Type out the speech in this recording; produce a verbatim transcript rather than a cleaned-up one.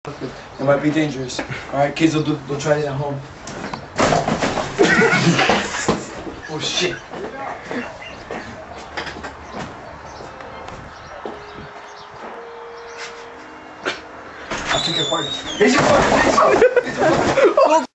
It might be dangerous. Alright, kids, don't, don't try it at home. Oh shit. I'll take your part. Here's your part.